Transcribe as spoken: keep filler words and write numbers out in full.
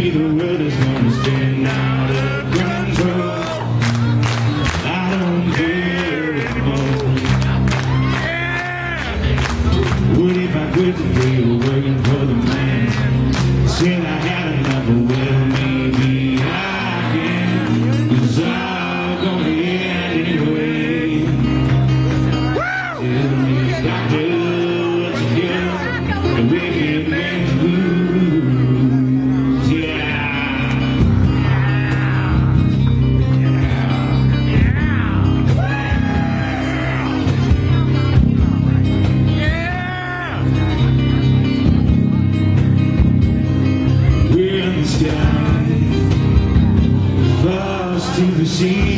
me the world is gonna spin out of control. I don't care anymore. What if I quit the deal working for the man? Said I had enough of, well, maybe I can, 'cause I'm gonna end anyway. Tell me, doctor, what you do? The wicked man's blues, yeah. We're in the sky, falls to the sea.